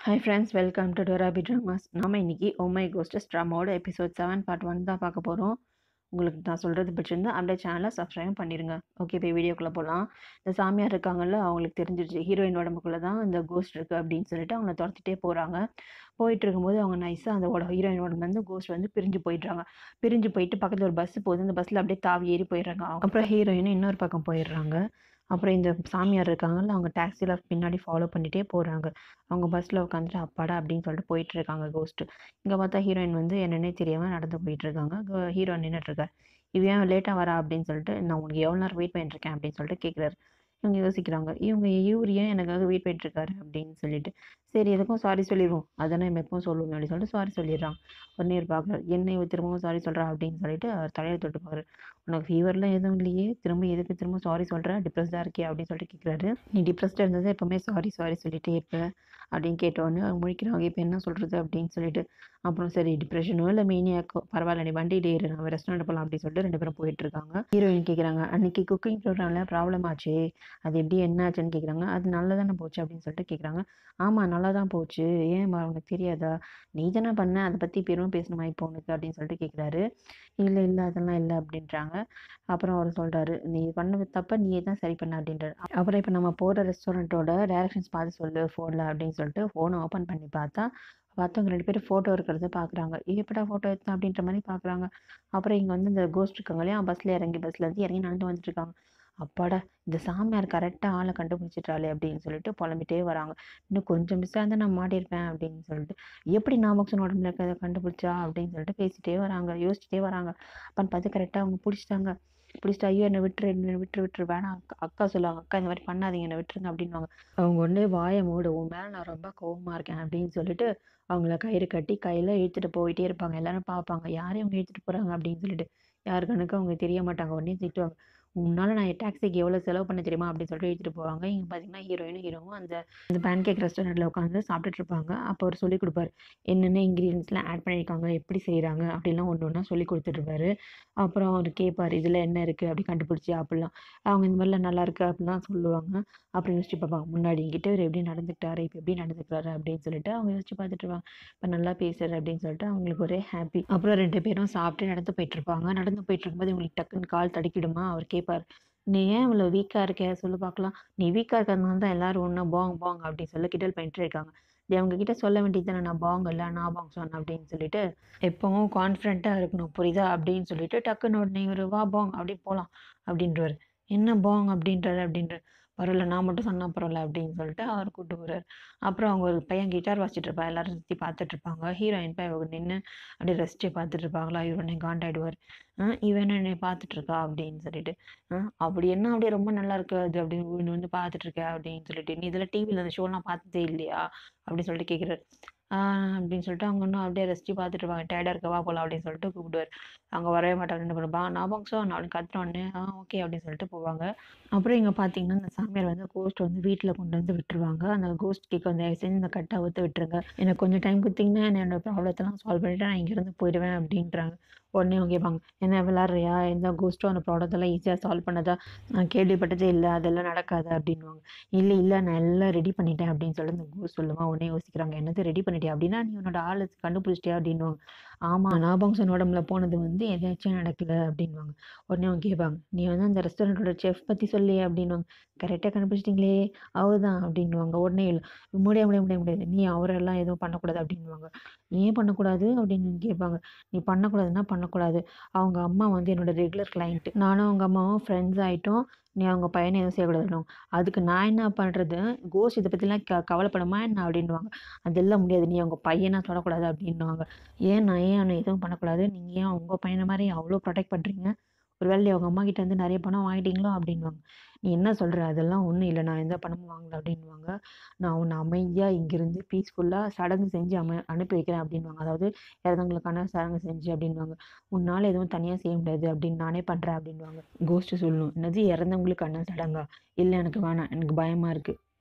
Hi friends, welcome to டோராபி dramas. நாம இன்னைக்கு ஓ மை கோஸ்டஸ் ட்ராமாவோட எபிசோட் 7 பார்ட் 1 தான் பார்க்க போகிறோம். உங்களுக்கு நான் சொல்கிறது பிடிச்சிருந்தா அப்படியே சேனலை சப்ஸ்கிரைப் பண்ணிடுங்க. ஓகே, இப்போ வீடியோக்குள்ளே போகலாம். இந்த சாமியார் இருக்காங்கல்ல, அவங்களுக்கு தெரிஞ்சிருச்சு ஹீரோயின் உடம்புக்குள்ளே தான் இந்த கோஸ்ட் இருக்குது அப்படின்னு சொல்லிட்டு அவங்கள துரத்திட்டே போகிறாங்க. போயிட்டு இருக்கும்போது அவங்க நைஸாக அந்த ஹீரோயின் உடம்புலேருந்து கோஸ்ட் வந்து பிரிஞ்சு போயிடுறாங்க. பிரிஞ்சு போயிட்டு பக்கத்தில் ஒரு பஸ் போகுது, அந்த பஸ்ஸில் அப்படியே தாவி ஏறி போயிடுறாங்க. அப்புறம் ஹீரோயினும் இன்னொரு பக்கம் போயிடுறாங்க. அப்புறம் இந்த சாமியார் இருக்காங்கல்ல, அவங்க டாக்ஸியில் பின்னாடி ஃபாலோ பண்ணிகிட்டே போகிறாங்க. அவங்க பஸ்ஸில் உட்காந்துட்டு அப்பாடா அப்படின்னு சொல்லிட்டு போயிட்டு இருக்காங்க கோஸ்ட்டு. இங்கே பார்த்தா ஹீரோயின் வந்து என்னன்னே தெரியாமல் நடந்து போயிட்டு இருக்காங்க. ஹீரோ நின்றுட்டுருக்கார். இவன் ஏன் லேட்டாக வரா அப்படின்னு சொல்லிட்டு, நான் உனக்கு எவ்வளோ நேரம் வெயிட் பண்ணிட்டு இருக்கேன் அப்படின்னு சொல்லிட்டு கேட்குறாரு. இவங்க யோசிக்கிறாங்க, இவர் ஏன் எனக்காக வெயிட் பண்ணிட்டு இருக்காரு அப்படின்னு சொல்லிட்டு. சரி, எதுக்கும் சாரி சொல்லிடுவோம், அதானே நம்ம எப்பவும் சொல்லுவோம் அப்படின்னு சொல்லிட்டு சாரி சொல்லிடுறான். உடனே இவர் பார்க்குறாரு, என்ன இவ திரும்பவும் சாரி சொல்கிறா அப்படின்னு சொல்லிட்டு அவர் தலையை தொட்டு பார்க்குறாரு. உனக்கு ஃபீவர்லாம் எதுவும் இல்லையே, திரும்ப எதுக்கு திரும்ப சாரி சொல்கிற, டிப்ரெஸ்டாக இருக்கே அப்படின்னு சொல்லிட்டு கேட்குறாரு. நீ டிப்ரெஸ்டாக இருந்தது எப்போவுமே சாரி சாரி சொல்லிட்டே இருப்ப அப்படின்னு கேட்டோடனே அவங்க முழிக்கிறாங்க, இப்போ என்ன சொல்கிறது அப்படின்னு சொல்லிட்டு. அப்புறம் சரி, டிப்ரெஷனோ இல்லை மீனியாக்கோ பரவாயில்ல, நீ வண்டியில் ஏறு, நம்ம ரெஸ்டாரண்ட் போகலாம் அப்படின்னு சொல்லிட்டு 2 பேரும் போயிட்டு இருக்காங்க. ஹீரோயின் கேட்குறாங்க, அன்னைக்கு குக்கிங் ப்ரோக்ராமில் ப்ராப்ளம் ஆச்சு, அது எப்படி என்ன ஆச்சுன்னு கேட்குறாங்க. அது நல்லா தானே போச்சு அப்படின்னு சொல்லிட்டு கேட்குறாங்க. ஆமாம், நல்லா தான் போச்சு, ஏன் உனக்கு தெரியாதா, நீ தானே பண்ண, அதை பற்றி பெரும் பேசணுமா இப்போ உனக்கு அப்படின்னு சொல்லிட்டு கேட்குறாரு. இல்லை இல்லை அதெல்லாம் இல்லை அப்படின்றாங்க. அப்புறம் அவர் சொல்கிறாரு, நீ பண்ண தப்ப நீயே தான் சரி பண்ண அப்படின்றாரு. அப்புறம் இப்போ நம்ம போகிற ரெஸ்டாரண்ட்டோட டைரக்ஷன்ஸ் பார்த்து சொல்லு ஃபோனில் அப்படின்னு சொல்லிட்டு ஃபோனை ஓப்பன் பண்ணி பார்த்தா பார்த்தவங்க 2 பேரும் ஃபோட்டோ இருக்கிறத பார்க்குறாங்க. எப்படா ஃபோட்டோ எடுத்தேன் அப்படின்ற மாதிரி பார்க்குறாங்க. அப்புறம் இங்கே வந்து இந்த கோஸ்ட் இருக்காங்க இல்லையா, பஸ்லேருந்து இறங்கி நடந்து வந்துட்டு இருக்காங்க. அப்பாடா, இந்த சாமியார் கரெக்டாக ஆளை கண்டுபிடிச்சிட்டாளே அப்படின்னு சொல்லிட்டு புலம்பிட்டே வராங்க. இன்னும் கொஞ்சம் மிஸ்ஸாக இருந்தால் நான் மாட்டியிருப்பேன் அப்படின்னு சொல்லிட்டு. எப்படி நாமக்சன் உடம்புல இருக்கிறத கண்டுபிடிச்சா அப்படின்னு சொல்லிட்டு பேசிட்டே வராங்க, யோசிச்சுட்டே வராங்க. அப்பன்னு பார்த்து கரெக்டாக அவங்க பிடிச்சிட்டாங்க. பிடிச்சிட்டு, ஐயோ என்னை விட்டுரு, என்னை விட்டுரு வேணாம், அக்கா சொல்லுவாங்க, அக்கா இந்த மாதிரி பண்ணாதீங்க, என்னை விட்டுருங்க அப்படின்வாங்க. அவங்க உடனே வாயை மூடு, உன் மேலே நான் ரொம்ப கோவமாக இருக்கேன் அப்படின்னு சொல்லிட்டு அவங்கள கயிறு கட்டி கையில் இழுத்துட்டு போயிட்டே இருப்பாங்க. எல்லாரும் பார்ப்பாங்க, யாரையும் அவங்க இழுத்துட்டு போகிறாங்க அப்படின்னு சொல்லிட்டு. யாரு கணக்கு அவங்க தெரிய மாட்டாங்க. உடனே திட்டுவாங்க, உன்னால நான் டாக்ஸிக்கு எவ்வளோ செலவு பண்ண தெரியுமா அப்படின்னு சொல்லிட்டு இழுத்துட்டு போவாங்க. இங்கே பார்த்தீங்கன்னா ஹீரோயினும் ஹீரோவும் அந்த அந்த பேன்கேக் ரெஸ்டாரண்ட்டில் உட்காந்து சாப்பிட்டுட்டு இருப்பாங்க. அப்போ அவர் சொல்லிக் கொடுப்பாரு, என்னென்ன இன்க்ரீடியன்ஸ்லாம் ஆட் பண்ணியிருக்காங்க, எப்படி செய்கிறாங்க அப்படிலாம் ஒன்று ஒன்றா சொல்லி கொடுத்துட்ருப்பாரு. அப்புறம் அவர் கேட்பார், இதில் என்ன இருக்குது அப்படி கண்டுபிடிச்சி அப்படிலாம். அவங்க இந்த மாதிரிலாம் நல்லா இருக்குது அப்படிலாம் சொல்லுவாங்க. அப்புறம் யோசிச்சு பார்ப்பாங்க, முன்னாடி என்கிட்ட இவர் எப்படி நடந்துக்கிட்டாரு, இப்போ எப்படி நடந்துக்கிறாரு அப்படின்னு சொல்லிட்டு அவங்க யோசிச்சு பார்த்துட்டு இருப்பாங்க. இப்போ நல்லா பேசுறாரு அப்படின்னு சொல்லிட்டு அவங்களுக்கு ஒரே ஹாப்பி. அப்புறம் 2 பேரும் சாப்பிட்டு நடந்து போயிட்டு இருப்பாங்க. நடந்து போயிட்டு இருக்கும்போது இவங்களுக்கு டக்குன்னு கால் தடுக்கிடுமா. அவர் கேட்பார், நீ ஏன் இவ்வளோ வீக்காக இருக்க சொல்லு பார்க்கலாம், நீ வீக்காக இருக்கிறதுனால தான் எல்லாரும் ஒன்றா பாங் பாங் அப்படின்னு சொல்லி கிண்டல் பண்ணிட்டு இருக்காங்க. அவங்க கிட்ட சொல்ல வேண்டியது தானே, நான் பாங் இல்லை நான் பாங் சொன்னேன் அப்படின்னு சொல்லிட்டு. எப்பவும் கான்ஃபிடென்ட்டாக இருக்கணும் புரியுதா அப்படின்னு சொல்லிட்டு டக்குன்னு உடனே ஒரு வா பாங் அப்படி போகலாம் அப்படின்றவர். என்ன பாங் அப்படின்றாரு அப்படின்றார். பரவாயில்ல, நான் மட்டும் சொன்னா பரவாயில்ல அப்படின்னு சொல்லிட்டு அவர் கூப்பிட்டு போகிறார். அப்புறம் அவங்க ஒரு பையன் கிட்டார் வாசிச்சுட்டு இருப்பான், எல்லாரும் சுற்றி பார்த்துட்டு இருப்பாங்க. ஹீரோயின் போய் நின்று அப்படியே ரசிச்சு பார்த்துட்டு இருப்பாங்களா. இவர் உடனே காண்டாயிடுவார், இவன் என்னை பார்த்துட்டு இருக்கா அப்படின்னு சொல்லிட்டு. அப்படி என்ன அப்படியே ரொம்ப நல்லா இருக்கு அது அப்படின்னு வந்து பார்த்துட்டு இருக்க அப்படின்னு சொல்லிட்டு, நீ இதில் டிவியில் அந்த ஷோலாம் பார்த்ததே இல்லையா அப்படின்னு சொல்லிட்டு கேட்குறாரு. அப்படின்னு சொல்லிட்டு அவங்க இன்னும் அப்படியே ரசிச்சு பார்த்துட்டு இருப்பாங்க. டயர்டாக இருக்கவா போகலாம் அப்படின்னு சொல்லிட்டு கூப்பிடுவார். அவங்க வரவே மாட்டாங்க. என்ன பண்ணுவா, ஞாபகம் சார் அப்படின்னு கத்துனோடனே ஓகே அப்படின்னு சொல்லிட்டு போவாங்க. அப்புறம் இங்கே பார்த்தீங்கன்னா இந்த சாமியார் வந்து கோஸ்ட் வந்து வீட்டில் கொண்டு வந்து விட்டுருவாங்க. அந்த கோஸ்ட் கேட்க வந்து தயவு செஞ்சு இந்த கட்டை அவுத்து விட்டுருங்க, எனக்கு கொஞ்சம் டைம் கொடுத்தீங்கன்னா என்னோட ப்ராப்ளத்தெல்லாம் சால்வ் பண்ணிவிட்டு நான் இங்கேருந்து போயிடுவேன் அப்படின்றாங்க. உடனே அவங்க கேட்பாங்க, என்ன விளாட்றியா, எந்த கோஸ்ட்டும் அந்த ப்ராப்ளத்தெல்லாம் ஈஸியாக சால்வ் பண்ணதா நான் கேள்விப்பட்டதே இல்லை, அதெல்லாம் நடக்காது அப்படின்வாங்க. இல்லை இல்லை, நான் எல்லாம் ரெடி பண்ணிட்டேன் அப்படின்னு சொல்லிட்டு இந்த கோஸ்ட் சொல்லுவான். உடனே யோசிக்கிறாங்க, என்னது ரெடி பண்ணிட்டியா அப்படின்னா, நீ உன்னோட ஆளை கண்டுபிடிச்சிட்டியா அப்படின்வாங்க. ஆமாம், நாபாங்சன் உடம்புல போனது வந்து எதாச்சும் நடக்கல அப்படின்வாங்க. உடனே அவங்க கேட்பாங்க, நீ வந்து அந்த ரெஸ்டாரண்ட்டோட செஃப் பற்றி சொல்லியே அப்படின்வாங்க. கரெக்டாக கண்டுபிடிச்சிட்டிங்களே, அவர் தான் அப்படின்வாங்க. உடனே இல்லை, முடியாது முடியாது முடியாது முடியாது, நீ அவரெல்லாம் எதுவும் பண்ணக்கூடாது அப்படின்வாங்க. ஏன் பண்ணக்கூடாது அப்படின்னு கேட்பாங்க. நீ பண்ணக்கூடாதுன்னா பண்ணக்கூடாது, அவங்க அம்மா வந்து என்னோட ரெகுலர் கிளைண்ட்டு, நானும் அவங்க அம்மாவும் ஃப்ரெண்ட்ஸ் ஆகிட்டோம், நீ அவங்க பையனை எதுவும் செய்யக்கூடாதுன்னு. அதுக்கு நான் என்ன பண்ணுறது, கோஸ்ட் இதை பற்றிலாம் கவலைப்படுமா என்ன அப்படின்வாங்க. அதெல்லாம் முடியாது, நீ அவங்க பையனா தொடக்கூடாது அப்படின்வாங்க. ஏன் நான் ஏன் அவனை எதுவும் பண்ணக்கூடாது, நீங்கள் ஏன் உங்கள் பையனை மாதிரி அவ்வளோ ப்ரொடெக்ட் பண்ணுறீங்க, ஒரு வேளை அவங்க அம்மா கிட்ட இருந்து நிறைய பணம் வாங்கிட்டீங்களோ அப்படின்வாங்க. நீ என்ன சொல்கிற, அதெல்லாம் ஒன்றும் இல்லை, நான் எந்த பணமும் வாங்கல அப்படின்வாங்க. நான் உன்னை அமைதியாக இங்கிருந்து பீஸ்ஃபுல்லாக சடங்கு செஞ்சு அனுப்பி வைக்கிறேன் அப்படின்வாங்க. அதாவது இறந்தவங்களுக்கான சடங்கு செஞ்சு அப்படின்வாங்க. உன்னால் எதுவும் தனியாக செய்ய முடியாது அப்படின்னு நானே பண்ணுறேன் அப்படின்வாங்க. கோஸ்ட்டு சொல்லணும், என்னது இறந்தவங்களுக்கான சடங்கா, இல்லை எனக்கு வேணாம், எனக்கு பயமாக இருக்குது,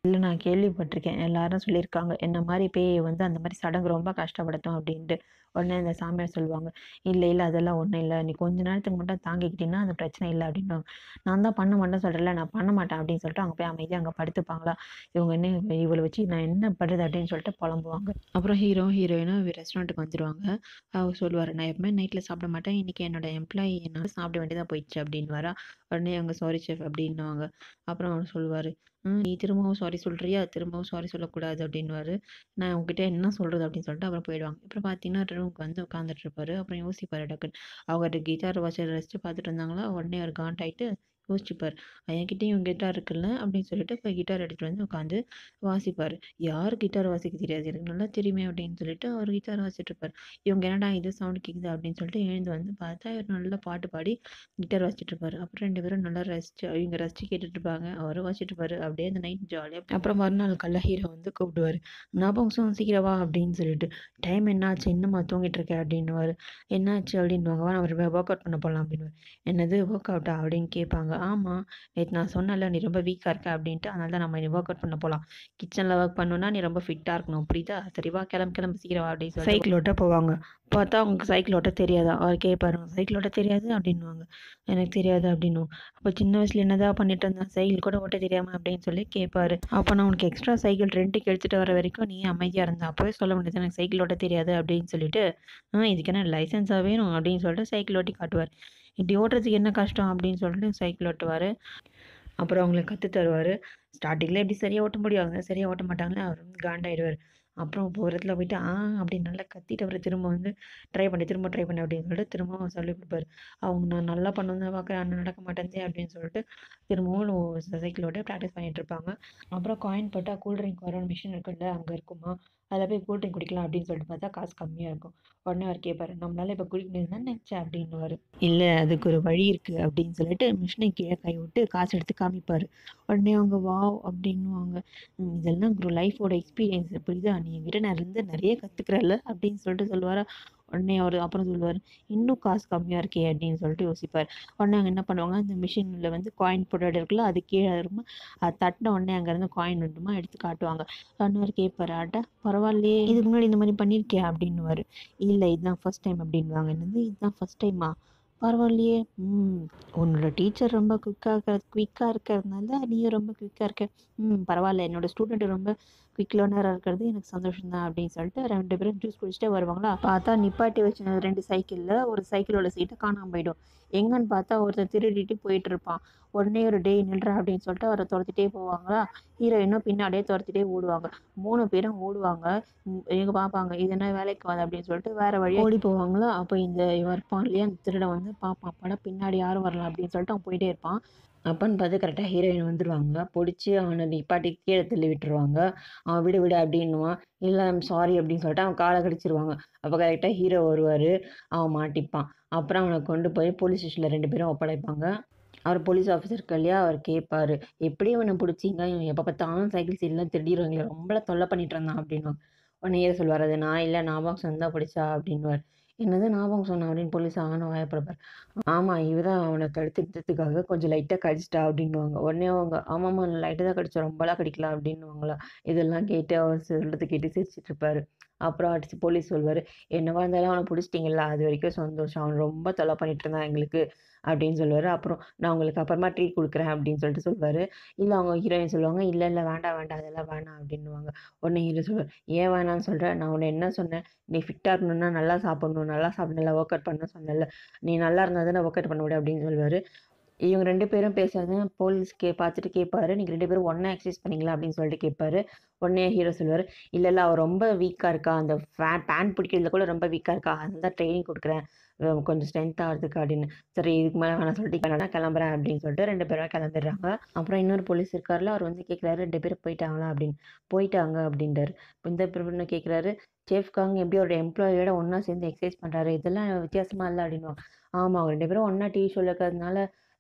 இல்ல நான் கேள்விப்பட்டிருக்கேன். எல்லாரும் சொல்லியிருக்காங்க. என்ன மாரி பேய் வந்து அந்த மாரி சடங்கு ரொம்ப கஷ்டப்படுத்தும் அப்டின்ட்டு. உடனே அந்த சாமியார் சொல்லுவாங்க, "இல்ல, இல்ல அதெல்லாம் ஒண்ணும் இல்ல. நீ கொஞ்ச நேரத்துக்கு மட்டும் தாங்கிக்கிட்டீன்னா, அது பிரச்சனை இல்ல" அப்டின்னுவாங்க. நான் தான் பண்ண மாட்டேன்னு சொல்றேன்ல, நான் பண்ண மாட்டேன் அப்டின்னு சொல்லிட்டு அவங்க போய் அமைதியா அங்க படுத்துப்பாங்களா. இவங்க என்ன இவள வச்சு நான் என்ன பண்றது அப்டின்னு சொல்லிட்டு புலம்புவாங்க. அப்புறம் ஹீரோ, ஹீரோயினும் ரெஸ்டாரண்ட்டுக்கு வந்துருவாங்க. அவர் சொல்லுவாரு, "நான் எப்பவுமே நைட்ல சாப்பிட மாட்டேன். இன்னைக்கு என்னோட எம்ப்ளாயி என்னால சாப்பிட வேண்டியதா போயிடுச்சு" அப்டின்னுவாரா. உடனே அவங்க "சாரி செஃப்" அப்டின்னுவாங்க. அப்புறம் அவர் சொல்லுவாரு, நீ திரும்பவும் சாரி சொல்றியா? திரும்பவும் சாரி சொல்லக்கூடாது" அப்படின்னுவாரு. "நான் உன்கிட்ட என்ன சொல்றது?" அப்படின்னு சொல்லிட்டு அப்புறம் போயிடுவாங்க. அப்புறம் பார்த்தீங்கன்னா, ரூமுக்கு வந்து உட்காந்துட்டு இருப்பாரு. அப்புறம் யோசிப்பாரு டக்குன்னு. அவரு கிட்டார் வாசிச்சு ரசிச்சு பார்த்துட்டு இருந்தாங்களா, உடனே அவரு காண்டாயிட்டு யோசிச்சுப்பாரு. "என்கிட்டயும் கிட்டார் இருக்குல்ல" அப்படின்னு சொல்லிட்டு போய் கிட்டார் எடுத்துட்டு வந்து உட்காந்து வாசிப்பாரு. யாரு கிட்டார் வாசிக்க தெரியாது? எனக்கு நல்லா தெரியுமே அப்படின்னு சொல்லிட்டு அவரு கிட்டார் வாசிச்சுட்டு இருப்பாரு. இவங்க என்னடா இது சவுண்ட் கேட்குது அப்படின்னு சொல்லிட்டு எழுந்து வந்து பார்த்தா, இவரு நல்லா பாட்டு பாடி கிட்டார் வாசிச்சுட்டு இருப்பாரு. அப்புறம் 2 பேரும் நல்லா ரசிச்சு இவங்க ரசிச்சு கேட்டுட்டு இருப்பாங்க. அவரும் வாசிச்சுட்டு இருப்பாரு. அப்படியே அந்த நைட் ஜாலியா அப்புறம் மறுநாள் காலைல ஹீரோ வந்து கூப்பிடுவாரு. "ஞாபகம் சீக்கிரம் வா" அப்படின்னு சொல்லிட்டு. "டைம் என்னாச்சு? இன்னுமா தூங்கிட்டு இருக்க?" அப்படின்னுவாரு. "என்னாச்சு?" அப்படின்னுவாங்க. "வா நம்ம ஒர்க் அவுட் பண்ண போலாம்" அப்படின்னுவாரு. "என்னது ஒர்க் அவுட்டா?" அப்படின்னு கேட்பாங்க. "ஆமா, நேத்து நான் சொன்னேன்ல நீ ரொம்ப வீக்கா இருக்க அப்படின்ட்டு. அதனால தான் நம்ம இன்னைக்கு ஒர்க் அவுட் பண்ண போலாம். கிச்சன்ல ஒர்க் பண்ணணும்னா நீ ரொம்ப ஃபிட்டா இருக்கணும். புரியுதா? சரி வா கிளம்பு கிளம்பு சீக்கிரம் வா" அப்படின்னு சொல்லிட்டு சைக்கிள் ஓட்ட போவாங்க. பார்த்தா அவங்களுக்கு சைக்கிள் ஓட்ட தெரியாதா? அவர் கேட்பாரு, "சைக்கிள் ஓட்ட தெரியாது?" அப்படின்னுவாங்க. "எனக்கு தெரியாது" அப்படின்னும். "அப்ப சின்ன வயசுல என்னதான் பண்ணிட்டு இருந்த? சைக்கிள் கூட ஓட்ட தெரியாம?" அப்படின்னு சொல்லி கேட்பாரு. "அப்ப நான் உனக்கு எக்ஸ்ட்ரா சைக்கிள் ரென்ட்டுக்கு எடுத்துட்டு வர வரைக்கும் நீ அமைதியா இருந்த. அப்பவே சொல்ல வேண்டியது எனக்கு சைக்கிள் ஓட்ட தெரியாது" அப்படின்னு சொல்லிட்டு, இதுக்கு என்ன லைசென்ஸா வேணும்?" அப்படின்னு சொல்லிட்டு சைக்கிள் ஓட்டி காட்டுவாரு. "இப்படி ஓட்டுறதுக்கு என்ன கஷ்டம்?" அப்படின்னு சொல்லிட்டு சைக்கிள் ஓட்டுவாரு. அப்புறம் அவங்களுக்கு கத்து தருவாரு. ஸ்டார்ட்டிங்ல எப்படி சரியா ஓட்ட முடியும்? அவங்க சரியா ஓட்ட மாட்டாங்களா, அவர் வந்து காண்டாயிடுவாரு. அப்புறம் ஒரு இடத்துல போயிட்டு, அப்படின்னு நல்லா கத்திட்டு அவரு திரும்ப வந்து திரும்ப ட்ரை பண்ணு அப்படின்னு சொல்லிட்டு திரும்பவும் சொல்லிக் குடுப்பாரு. அவங்க நான் நல்லா பண்ணணும்னு தான் பார்க்குறேன். ஆனா நடக்க மாட்டேன்தே அப்படின்னு சொல்லிட்டு திரும்பவும் சைக்கிள் ஓட்ட பிராக்டிஸ் பண்ணிட்டு இருப்பாங்க. அப்புறம் காயின் போட்டா கூல் ட்ரிங்க் வர மிஷின் இருக்குல்ல, அங்க இருக்குமா. அதில போய் கூல் ட்ரிங்க் குடிக்கலாம் அப்படின்னு சொல்லிட்டு பார்த்தா காசு கம்மியா இருக்கும். உடனே அவர் கேட்பாரு, "நம்மளால இப்ப குடிக்க முடியாதுன்னு தானே நெனச்ச" அப்படின்னுவாரு. "இல்ல அதுக்கு ஒரு வழி இருக்கு" அப்படின்னு சொல்லிட்டு மிஷின கீழ கை விட்டு காசு எடுத்து காமிப்பாரு. உடனே அவங்க வாவ்! அப்படின்னுவாங்க. இதெல்லாம் லைஃபோட எக்ஸ்பீரியன்ஸ் புரியுதா? நீ என்கிட்ட இருந்து நெறைய கத்துக்கிறல்ல அப்படின்னு சொல்லிட்டு சொல்லுவாரா. உடனே அவரு அப்புறம் சொல்லுவாரு, "இன்னும் காசு கம்மியா இருக்கே" அப்படின்னு சொல்லிட்டு யோசிப்பாரு. உடனே அவங்க என்ன பண்ணுவாங்க, அந்த மிஷின்ல வந்து காயின் போடுற இடம் இருக்குல்ல, அது கீழ இருக்குமா, அது தட்டுன உடனே அங்கருந்து காயின் வந்துமா எடுத்து காட்டுவாங்க. அவரு கேட்பாரு, "அட பரவாயில்லையே! இதுக்கு முன்னாடி இந்த மாரி பண்ணியிருக்கியா?" அப்படின்னுவாரு. "இல்ல இதுதான் ஃபர்ஸ்ட் டைம்" அப்படின்னுவாங்க. "என்னது இதுதான் ஃபர்ஸ்ட் டைமா? பரவாயில்லையே! ம். உன்னோட டீச்சர் ரொம்ப குயிக்கா இருக்கிறதுனால நீயும் ரொம்ப குயிக்கா இருக்க. பரவால்ல. என்னோட ஸ்டூடெண்ட் ரொம்ப குயிக் லேர்னரா இருக்கிறது எனக்கு சந்தோஷம் தான்" அப்படின்னு சொல்லிட்டு 2 பேரும் ஜூஸ் குடிச்சிட்டே வருவாங்களா, பார்த்தா நிப்பாட்டி வச்சிருந்த 2 சைக்கிள்ல ஒரு சைக்கிளோட சீட்டு காணாம போயிடும். எங்கன்னு பார்த்தா ஒருத்தன் திருடிட்டு போயிட்டு இருப்பான். உடனே ஒரு "டேய் நில்றா" அப்படின்னு சொல்லிட்டு அவர தொரத்திட்டே போவாங்களா, ஹீரோயினும் பின்னாடியே தொரத்திட்டே ஓடுவாங்க. 3 பேரும் ஓடுவாங்க. இவங்க பார்ப்பாங்க. "இது என்ன வேலைக்கு ஆகாது" அப்படின்னு சொல்லிட்டு வேற வழியா ஓடி போவாங்களா, அப்ப இவன் இருப்பான் இல்லையா, அந்த திருடன் வந்து பார்ப்பான். அப்பாடா பின்னாடி யாரும் வரல அப்படின்னு சொல்லிட்டு அவன் போயிட்டே இருப்பான். அப்பன்னு பார்த்து கரெக்ட்டா ஹீரோயின் வந்துருவாங்க. புடிச்சு அவன நிப்பாட்டி கீழ தள்ளி விட்டுருவாங்க. அவன் "விடு விடு" அப்படின்னுவான். "இல்ல ஐம் சாரி" அப்படின்னு சொல்லிட்டு அவன் கால கடிச்சிருவாங்க. அப்ப கரெக்ட்டா ஹீரோ வருவாரு. அவன் மாட்டிப்பான். அப்புறம் அவன கொண்டு போய் போலீஸ் ஸ்டேஷன்ல 2 பேரும் ஒப்படைப்பாங்க. அவரு போலீஸ் ஆஃபீசர் இருக்கு இல்லையா, அவரு கேட்பாரு. "எப்படி இவன புடிச்சீங்க? இவன் எப்ப பார்த்தாலும் சைக்கிள் சீட்லாம் திருடிருவாங்களே! ரொம்பலாம் தொல்ல பண்ணிட்டு இருந்தான்" அப்படின்னுவாங்க. உடனே ஹீரோ சொல்லுவாரு, "அது நான் இல்ல ஞாபகம் தான் புடிச்சா" அப்படின்னுவாரு. "என்னது ஞாபகம் சொன்னா?" அப்படின்னு போலீஸ் ஆன்னு வாய பொளப்பாரு. "ஆமா, இவ தான் அவன தடுத்து நிறுத்தறதுக்காக கொஞ்சம் லைட்டா கடிச்சிட்டா" அப்படின்னுவாங்க. உடனே அவங்க, "ஆமாமா லைட்டா தான் கடிச்சோம். ரொம்பலாம் கடிக்கல" அப்படின்னுவாங்களா. இதெல்லாம் கேட்டு அவர் சொல்றத கேட்டு சிரிச்சுட்டு இருப்பாரு. அப்புறம் அடிச்சு போலீஸ் சொல்வாரு, "என்னவா இருந்தாலும் அவன புடிச்சிட்டீங்கல்ல, அது வரைக்கும் சந்தோஷம். அவன் ரொம்ப தொல்ல பண்ணிட்டு இருந்தான் எங்களுக்கு" அப்படின்னு சொல்லுவாரு. அப்புறம் "நான் உங்களுக்கு அப்புறமா ட்ரீட் குடுக்குறேன்" அப்படின்னு சொல்லிட்டு சொல்வாரு. இல்ல அவங்க ஹீரோயின் சொல்லுவாங்க, "இல்ல, இல்ல வேண்டாம், வேண்டாம். அதெல்லாம் வேணாம்" அப்படின்னுவாங்க. உடனே ஹீரோ சொல்லுவாரு, "ஏன் வேணான்னு சொல்ற? நான் உன்ன என்ன சொன்னேன்? நீ ஃபிட்டா இருக்கணும்னா நல்லா சாப்பிடணும். நல்லா சாப்பிட்டு நல்லா ஒர்க் அவுட் பண்ணணும்னு சொன்னேன்ல. நீ நல்லா இருந்தா தானே ஒர்க் அவுட் பண்ண முடியும்" அப்படின்னு சொல்லுவாரு. இவங்க 2 பேரும் பேசுறத போலீஸ் பார்த்துட்டு கேட்பாரு. "நீங்க 2 பேரும் ஒண்ணா எக்சர்சைஸ் பண்ணீங்களா?" அப்படின்னு சொல்லிட்டு கேட்பாரு. உடனே ஹீரோ சொல்லுவாரு, "இல்ல, இல்ல அவ ரொம்ப வீக்கா இருக்கா. அந்த பேண்ட் பிடிக்கிறதுல கூட ரொம்ப வீக்கா இருக்கா. அதனால தான் ட்ரெய்னிங் குடுக்குறேன். கொஞ்சம் ஸ்ட்ரென்த் ஆகுறதுக்கு" அப்படின்னு. "சரி இதுக்கு மேல வேணாம் சொல்லிட்டு நான் கிளம்புறேன்" அப்படின்னு சொல்லிட்டு 2 பேரும் கிளம்பிடுறாங்க. அப்புறம் இன்னொரு போலீஸ் இருக்கார்ல, அவர் வந்து கேட்குறாரு, "2 பேரும் போயிட்டாங்களா?" அப்படின்னு. "போயிட்டாங்க" அப்படின்றாரு. இந்த பொண்ணு கேட்குறாரு, "செஃப் காங் எப்படி அவரோட எம்ப்ளாயியோட ஒண்ணா சேர்ந்து எக்சர்சைஸ் பண்றாரு. இதெல்லாம் வித்தியாசமா இல்ல" அப்படின்னுவாங்க. "ஆமா அவங்க 2 பேரும் ஒண்ணா டிவி ஷோல இருக்கிறதுனால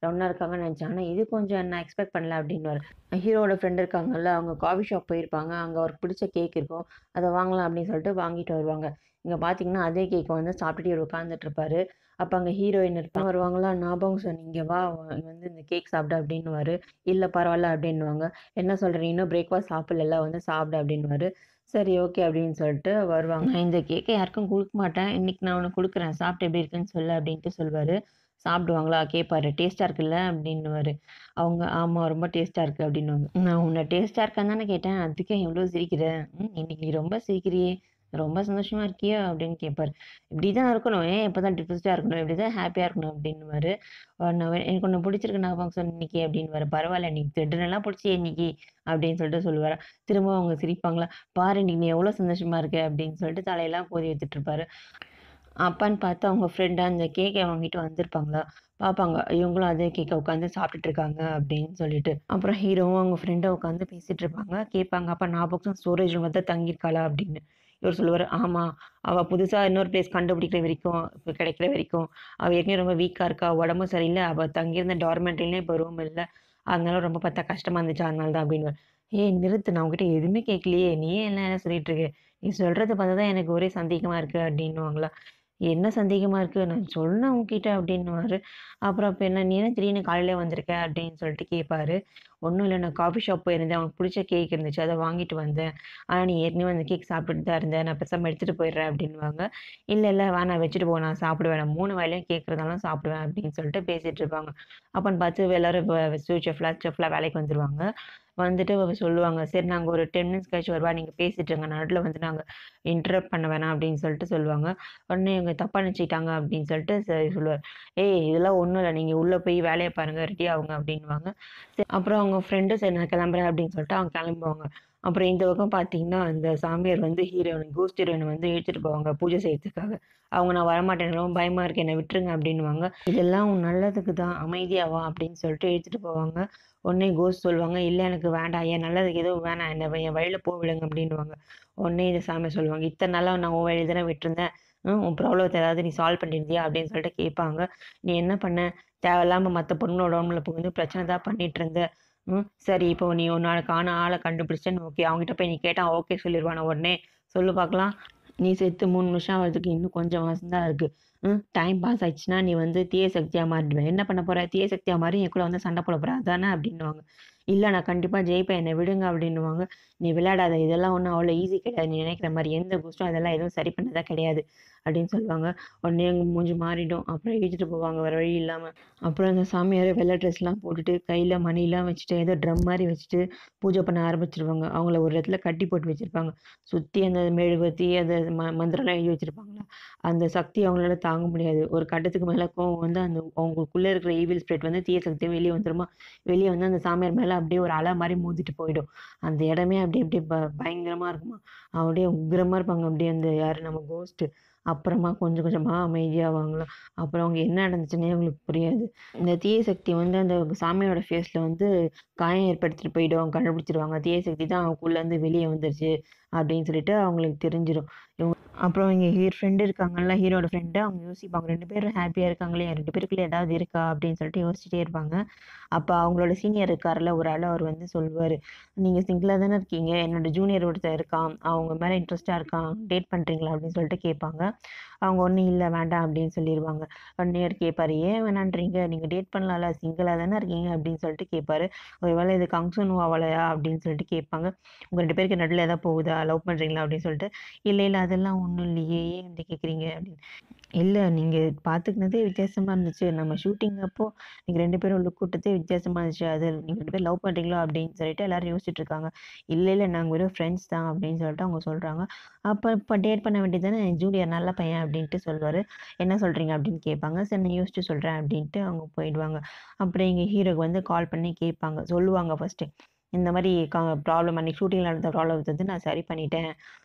ஒண்ணா இருக்காங்கன்னு நினச்சேன். ஆனா இது கொஞ்சம் நான் எக்ஸ்பெக்ட் பண்ணல அப்டின்னுவாரு. ஹீரோவோட ஃப்ரெண்ட் இருக்காங்கல்ல, அவங்க காஃபி ஷாப் போயிருப்பாங்க. அங்க அவருக்கு பிடிச்ச கேக் இருக்கும். அத வாங்கலாம் அப்டின்னு சொல்லிட்டு வாங்கிட்டு வருவாங்க. இங்க பார்த்தீங்கன்னா, அதே கேக்க வந்து சாப்பிட்டுட்டு இவரு உட்கார்ந்துட்டு இருப்பாரு. அப்ப அங்க ஹீரோயின் இருப்பாங்க. வருவாங்களா, "ஞாபகம் சொன்னீங்க இங்க வா வந்து இந்த கேக் சாப்பிடு" அப்டின்னுவாரு. "இல்ல பரவால்ல" அப்டின்னுவாங்க. "என்ன சொல்ற? நீ இன்னும் பிரேக்ஃபாஸ்ட் சாப்பிடலல்ல, வந்து சாப்பிடு" அப்டின்னுவாரு. சரி ஓகே அப்டின்னு சொல்லிட்டு வருவாங்க. "நான் இந்த கேக்க யாருக்கும் குடுக்க மாட்டேன். இன்னைக்கு நான் உனக்கு குடுக்குறேன். சாப்பிட்டு எப்டி இருக்குன்னு சொல்லு" அப்டின்ட்டு சொல்வாரு. சாப்பிடுவாங்களா? கேட்பாரு. "டேஸ்ட்டா இருக்குல்ல?" அப்டின்னுவாரு. அவங்க, "ஆமா ரொம்ப டேஸ்ட்டா இருக்கு" அப்டின்னுவாங்க. "நான் உன்ன டேஸ்ட்டா இருக்கான்னு தானே கேட்டேன். அதுக்கு ஏன் இவ்ளோ சிரிக்கிற? இன்னைக்கு நீ ரொம்ப சிரிக்கிறியே! ரொம்ப சந்தோஷமா இருக்கியா?" அப்டின்னு கேட்பாரு. "இப்படிதான் இருக்கணும். ஏன் எப்பதான் டிப்ரெஸ்ட்டா இருக்கணும்? இப்படிதான் ஹேப்பியா இருக்கணும்" அப்டின்னுவாரு. "எனக்கு உன்ன புடிச்சிருக்கு ஞாபகம் சொன்ன இன்னைக்கு" அப்டின்னுவாரு. "பரவால்ல நீ திருடனெல்லாம் புடிச்சியே இன்னைக்கு" அப்டின்னு சொல்லிட்டு சொல்லுவாரா. திரும்பவும் அவங்க சிரிப்பாங்களா, "பாரு இன்னைக்கு நீ எவ்ளோ சந்தோஷமா இருக்க" அப்டின்னு சொல்லிட்டு தலையெல்லாம் கோதி விட்டுட்டு இருப்பாரு. அப்பான்னு பார்த்து அவங்க ஃப்ரெண்ட் அந்த கேக்க வாங்கிட்டு வந்திருப்பாங்களா, பார்ப்பாங்க. இவங்களும் அதே கேக்க உட்காந்து சாப்பிட்டுட்டு இருக்காங்க அப்படின்னு சொல்லிட்டு. அப்புறம் ஹீரோவும் அவங்க ஃப்ரெண்டும் உட்காந்து பேசிட்டு இருப்பாங்க. கேட்பாங்க, "அப்ப ஞாபகம் ஸ்டோரேஜ் ரூம்ல தான் தங்கியிருக்காளா?" அப்படின்னு. இவரு சொல்லுவாரு, "ஆமா. அவ புதுசா இன்னொரு பிளேஸ் கண்டுபிடிக்கிற வரைக்கும், இப்ப கிடைக்கிற வரைக்கும், அவ ஏற்கனவே ரொம்ப வீக்கா இருக்கா. உடம்பும் சரியில்ல. அவ தங்கியிருந்த டார்மெட்ரிலயும் இப்ப ரூம் இல்ல. அதனால ரொம்ப பார்த்தா கஷ்டமா இருந்துச்சு. அதனால தான்" அப்படின்னுவாரு. "ஏய் நிறுத்து! நான் உன்கிட்ட எதுவுமே கேட்கலையே! நீ ஏன் என்ன சொல்லிட்டு இருக்க? நீ சொல்றத பார்த்தா தான் எனக்கு ஒரே சந்தேகமா இருக்கு" அப்படின்னுவாங்களா. "என்ன சந்தேகமா இருக்கு? நான் சொன்னேன் உன்கிட்ட" அப்டின்னுவாரு. அப்புறம் "அப்ப என்ன நீ என்ன திடீர்னு காலையிலே வந்திருக்க?" அப்டின்னு சொல்லிட்டு கேட்பாரு. "ஒண்ணும் இல்ல நான் காஃபி ஷாப் போயிருந்தேன். அவனுக்கு புடிச்ச கேக் இருந்துச்சு. அத வாங்கிட்டு வந்தேன். ஆனா நீ ஏற்கனவே அந்த கேக் சாப்பிட்டுட்டு தான் இருந்த. நான் பேசாம எடுத்துட்டு போயிடுறேன்" அப்டின்னுவாங்க. "இல்ல, இல்ல வேணாம் வச்சுட்டு போ. நான் சாப்பிடுவேன். நான் 3 வேளையும் கேக் இருந்தாலும் சாப்பிடுவேன்" அப்டின்னு சொல்லிட்டு பேசிட்டு இருப்பாங்க. அப்பன்னு பார்த்து எல்லாரும் சூ செஃப்லாம் வேலைக்கு வந்துருவாங்க. வந்துட்டு சொல்லுவாங்க, "சரி நாங்க ஒரு 10 மினிட்ஸ் கழிச்சு வருவா. நீங்க பேசிட்டு இருங்க. நடுவுல வந்து நாங்க இன்டரப்ட் பண்ண வேணாம்" அப்டின்னு சொல்லிட்டு சொல்லுவாங்க. உடனே இவங்க தப்பா நினச்சுக்கிட்டாங்க அப்படின்னு சொல்லிட்டு சொல்லுவாரு. "ஏய் இதெல்லாம் ஒண்ணும் இல்ல. நீங்க உள்ள போய் வேலைய பாருங்க. ரெடி ஆவுங்க" அப்படின்னுவாங்க. அப்புறம் அவங்க ஃப்ரெண்டும் "சரி நான் கிளம்புறேன்" அப்படின்னு சொல்லிட்டு அவங்க கிளம்புவாங்க. அப்புறம் இந்த பக்கம் பார்த்தீங்கன்னா, அந்த சாமியார் வந்து கோஸ்ட் ஹீரோயின வந்து இழுத்துட்டு போவாங்க பூஜை செய்யறதுக்காக. அவங்க "நான் வரமாட்டேன். எனக்கு ரொம்ப பயமா இருக்கு. என்ன விட்டுருங்க" அப்படின்னுவாங்க. "இதெல்லாம் உன் நல்லதுக்கு தான். அமைதியா வா" அப்படின்னு சொல்லிட்டு இழுத்துட்டு போவாங்க. உடனே கோஸ்ட் சொல்லுவாங்க, "இல்ல எனக்கு வேண்டாம். என் நல்லதுக்கு எதுவும் வேணாம். என்ன என் வழியில போ விடுங்க" அப்படின்னுவாங்க. உடனே இந்த சாமியார் சொல்லுவாங்க, "இத்தன நாளா நான் உன் வழியில தானே விட்டுருந்தேன். உன் ப்ராப்ளத்த ஏதாவது நீ சால்வ் பண்ணியிருந்தியா?" அப்படின்னு சொல்லிட்டு கேட்பாங்க. "நீ என்ன பண்ண? தேவையில்லாம மத்த பொண்ணுங்களோட உடம்புல புகுந்து பிரச்சனை தான் பண்ணிட்டு இருந்த. சரி இப்போ நீ உனக்கான ஆள கண்டுபிடிச்சிட்டன்னு ஓகே. அவன்கிட்ட போய் நீ கேட்டா ஓகே சொல்லிருவானா உடனே? சொல்லு பார்க்கலாம். நீ செத்து 3 வருஷம் ஆவறதுக்கு இன்னும் கொஞ்சம் மாசம் தான் இருக்கு. டைம் பாஸ் ஆயிடுச்சுன்னா, நீ வந்து தீய சக்தியா மாறிடுவ. என்ன பண்ண போற? தீய சக்தியா மாறி என் கூட வந்து சண்டை போட போற. அதானே?" அப்படின்னுவாங்க. "இல்ல நான் கண்டிப்பா ஜெயிப்பேன். என்ன விடுங்க" அப்படின்னுவாங்க. "நீ விளையாடாத. இதெல்லாம் ஒண்ணும் அவ்வளோ ஈஸி கிடையாது. நீ நினைக்கிற மாரி. எந்த கோஸ்ட்டும் அதெல்லாம் எதுவும் சரி பண்ணதா கிடையாது" அப்படின்னு சொல்லுவாங்க. உடனே அவங்க மூஞ்சி மாறிடும். அப்புறம் இழுத்துட்டு போவாங்க வேற வழி இல்லாம. அப்புறம் அந்த சாமியார் வெள்ளை ட்ரெஸ்லாம் போட்டுட்டு, கையில மணிலாம் வச்சுட்டு, ஏதோ ட்ரம் மாரி வச்சுட்டு பூஜை பண்ண ஆரம்பிச்சுருவாங்க. அவங்கள ஒரு இடத்துல கட்டி போட்டு வச்சிருப்பாங்க. சுத்தி அந்த மெழுகுவர்த்தி, அந்த மந்திரம்லாம் எழுதி வச்சிருப்பாங்களா, அந்த சக்தி அவங்களால தாங்க முடியாது. ஒரு கட்டத்துக்கு மேல கோவம் வந்து அந்த அவங்களுக்குள்ள இருக்கிற ஈவில் ஸ்பிரிட் வந்து தீய சக்தி வெளிய வந்துருமா, வெளிய வந்து அந்த சாமியார் மேல அப்படியே ஒரு அலை மாரி மோதிட்டு போயிடும். அந்த இடமே அப்படியே அப்படியே பயங்கரமா இருக்குமா. அப்படியே உக்கிரமா இருப்பாங்க. அப்படியே அந்த யாரு நம்ம கோஸ்ட்டு. அப்புறமா கொஞ்சம் கொஞ்சமா அமைதியாவாங்களாம். அப்புறம் அவங்க என்ன நடந்துச்சுன்னே அவங்களுக்கு புரியாது. இந்த தீய சக்தி வந்து அந்த சாமியோட ஃபேஸ்ல வந்து காயம் ஏற்படுத்திட்டு போயிடும். கண்டுபிடிச்சுருவாங்க. தீய சக்தி தான் அவங்களுக்குள்ளேருந்து வெளிய வந்துருச்சு அப்படின்னு சொல்லிட்டு அவங்களுக்கு தெரிஞ்சிரும். அப்புறம் எங்க ஃப்ரெண்ட் இருக்காங்கல்ல, ஹீரோட ஃப்ரெண்டு அவங்க யோசிப்பாங்க. 2 பேரும் ஹேப்பியா இருக்காங்களே, 2 பேருக்குள்ள ஏதாவது இருக்கா? அப்படின்னு சொல்லிட்டு யோசிச்சுட்டே இருப்பாங்க. அப்ப அவங்களோட சீனியர் இருக்கார்ல ஒரு ஆளு, அவர் வந்து சொல்லுவாரு, "நீங்க சிங்கிளா தானே இருக்கீங்க. என்னோட ஜூனியர் ஒருத்தன் இருக்கான். அவங்க மேல இன்ட்ரெஸ்ட்டா இருக்கான். டேட் பண்றீங்களா?" அப்படின்னு சொல்லிட்டு கேட்பாங்க. அவங்க ஒண்ணும் இல்ல வேண்டாம் அப்படின்னு சொல்லிருவாங்க. உடனே அவரு கேட்பாரு, "ஏன் வேணான்றீங்க? நீங்க டேட் பண்ணலாம்ல. சிங்கிளா தானே இருக்கீங்க" அப்படின்னு சொல்லிட்டு கேட்பாரு. "ஒருவேளை இது கங்சூன் ஆவலையா?" அப்படின்னு சொல்லிட்டு கேட்பாங்க. "உங்க 2 பேருக்கு நடுவுல ஏதாவது போகுதா? லவ் பண்றீங்களா?" அப்படின்னு சொல்லிட்டு, "இல்ல, இல்ல அதெல்லாம் ஒண்ணும் இல்லையே. ஏன் இப்படி கேட்குறீங்க?" அப்படின்னு. "இல்ல நீங்க பார்த்துக்கினதே வித்தியாசமா இருந்துச்சு. நம்ம ஷூட்டிங் அப்போ நீங்க 2 பேரும் லுக் விட்டதே வித்தியாசமா இருந்துச்சு. அது நீங்க 2 பேரும் லவ் பண்றீங்களா?" அப்படின்னு சொல்லிட்டு எல்லாரும் யோசிச்சுட்டு இருக்காங்க. "இல்ல, இல்ல நாங்க வெறும் ஃப்ரெண்ட்ஸ் தான்" அப்படின்னு சொல்லிட்டு அவங்க சொல்றாங்க. அப்ப இப்ப டேட் பண்ண வேண்டியது தானே, ஜூனியர் நல்ல பையன் அப்படின்ட்டு சொல்லுவாரு. "என்ன சொல்றீங்க?" அப்படின்னு கேட்பாங்க. "சரி நான் யோசிச்சு சொல்றேன்" அப்படின்ட்டு அவங்க போயிடுவாங்க. அப்புறம் எங்க ஹீரோக்கு வந்து கால் பண்ணி கேட்பாங்க. சொல்லுவாங்க ஃபர்ஸ்ட்டு. இந்த மாரி ப்ராப்ளம் அன்னைக்கு ஷூட்டிங்ல நடந்த ப்ராப்ளம் வந்து நான் சரி பண்ணிட்டேன்.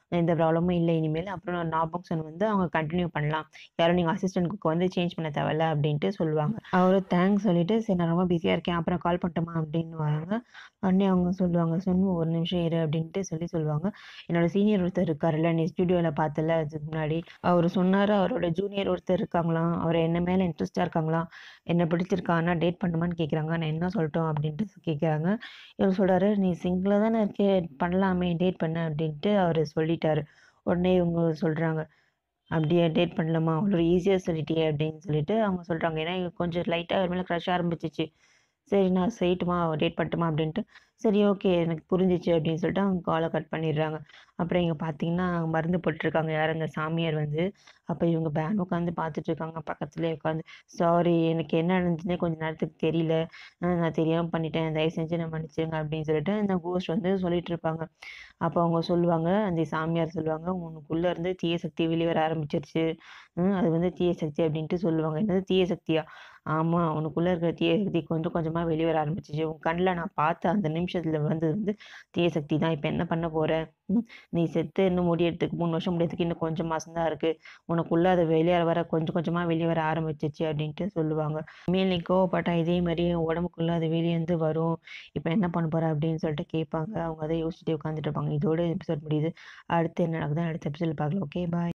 எந்த ப்ராப்ளமும் இல்ல இனிமேல். அப்புறம் நாபோக்சன் வந்து அவங்க கன்டின்யூ பண்ணலாம். யாரும் நீங்க அசிஸ்டன்ட் குக்க வந்து சேஞ்ச் பண்ண தேவையில்ல அப்டின்ட்டு சொல்லுவாங்க. அவரு தேங்க்ஸ் சொல்லிட்டு, "சரி நான் ரொம்ப பிஸியா இருக்கேன். அப்புறம் கால் பண்ணட்டுமா?" அப்டின்னுவாங்க. உடனே அவங்க சொல்லுவாங்க, "சொன்னு ஒரு நிமிஷம் இரு" அப்டின்ட்டு சொல்லுவாங்க. "என்னோட சீனியர் ஒருத்தர் இருக்காருல்ல, நீ ஸ்டுடியோல பார்த்தல்ல இதுக்கு முன்னாடி, அவரு சொன்னாரு அவரோட ஜூனியர் ஒருத்தர் இருக்காங்களாம். அவரு என்ன மேல இன்ட்ரெஸ்ட்டா இருக்காங்களாம். என்ன பிடிச்சிருக்கா. ஆனா டேட் பண்ணணுமான்னு கேட்குறாங்க. நான் என்ன சொல்லட்டும்?" அப்டின்ட்டு கேட்குறாங்க. இவரு சொல்றாரு, "நீ சிங்கிளா தானே இருக்க. பண்ணலாமே டேட் பண்ணு" அப்டின்ட்டு அவரு சொல்லிட்டாரு. உடனே இவங்க சொல்றாங்க, "அப்படியா டேட் பண்ணலாமா? அவ்வளோ ஈஸியா சொல்லிட்டியே!" அப்படின்னு சொல்லிட்டு அவங்க சொல்றாங்க. ஏன்னா, இவங்களுக்கு கொஞ்சம் லைட்டா அவர் மேல க்ரஷ் ஆரம்பிச்சுச்சு. சரி நான் செய்யட்டுமா? டேட் பண்ணட்டுமா? அப்படின்ட்டு, சரி ஓகே எனக்கு புரிஞ்சுச்சு அப்படின்னு சொல்லிட்டு அவங்க கால கட் பண்ணிடுறாங்க. அப்புறம் இங்க பார்த்தீங்கன்னா, மருந்து போட்டுருக்காங்க யாரு அந்த சாமியார் வந்து. அப்ப இவங்க பேன் உட்காந்து பார்த்துட்டு இருக்காங்க பக்கத்துலயே உட்காந்து. சாரி எனக்கு என்ன நடந்துச்சுன்னே கொஞ்ச நேரத்துக்கு தெரியல. நான் தெரியாம பண்ணிட்டேன். தயவு செஞ்சு என்ன மன்னிச்சிடுங்க அப்படின்னு சொல்லிட்டு அந்த கோஸ்ட் வந்து சொல்லிட்டு இருப்பாங்க. அப்ப அவங்க சொல்லுவாங்க, அந்த சாமியார் சொல்லுவாங்க, "உனக்குள்ள இருந்து தீய சக்தி வெளிவர ஆரம்பிச்சிருச்சு. அது வந்து தீய சக்தி" அப்படின்ட்டு சொல்லுவாங்க. "என்னது தீய சக்தியா?" "ஆமா, உனக்குள்ள இருக்கிற தீய சக்தி கொஞ்சம் கொஞ்சமா வெளிவர ஆரம்பிச்சுச்சு. உன் கண்ல நான் பார்த்த அந்த நிமிஷத்துல வந்தது வந்து தீய சக்தி தான். இப்ப என்ன பண்ண போற? ம். நீ செத்து இன்னும் முடியறதுக்கு 3 வருஷம் முடியறதுக்கு இன்னும் கொஞ்சம் மாசம் தான் இருக்கு. உனக்குள்ள அது வெளிய வர கொஞ்சம் கொஞ்சமா வெளிய வர ஆரம்பிச்சுச்சு" அப்படின்ட்டு சொல்லுவாங்க. "இனிமேல் நீ கோவப்பட்டா இதே மாரி உடம்புக்குள்ள அது வெளிய வந்து வரும். இப்ப என்ன பண்ண போற?" அப்படின்னு சொல்லிட்டு கேட்பாங்க. அவங்க அத யோசிச்சுட்டே உட்காந்துட்டு இருப்பாங்க. இதோட எபிசோட் முடியுது. அடுத்து என்ன நடக்குதுன்னு அடுத்த எபிசோட்ல பார்க்கலாம். ஓகே, பாய்.